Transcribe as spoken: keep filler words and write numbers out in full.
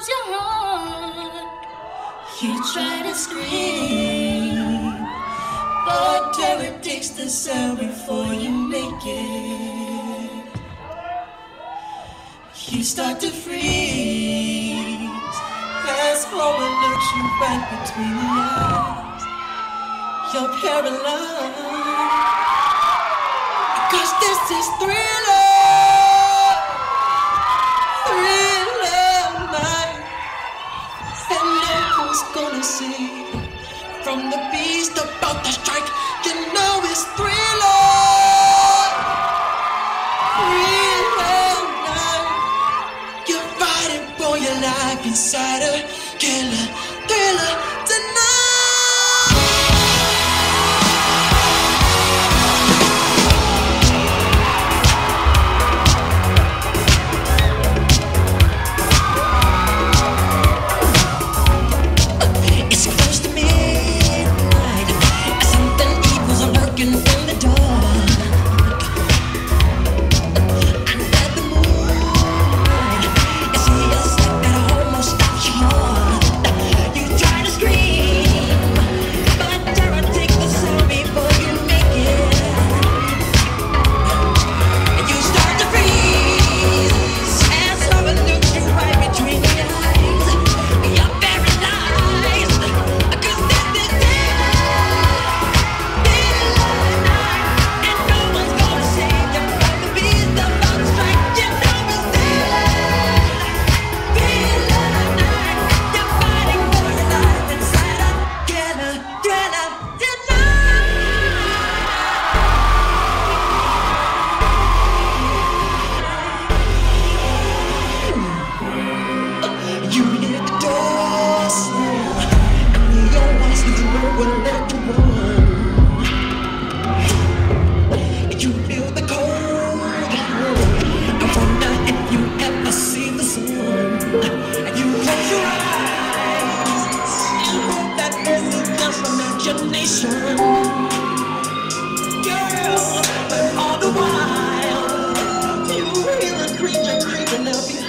your heart. You try to scream, but terror takes the sound before you make it. You start to freeze as horror looks you right between the eyes. You're paralyzed because this is Thriller. Gonna see from the beast about to strike. You know it's Thriller. Thriller night. You're fighting for your life inside a killer thriller tonight. Girl, but all the while you hear a creature creeping up behind.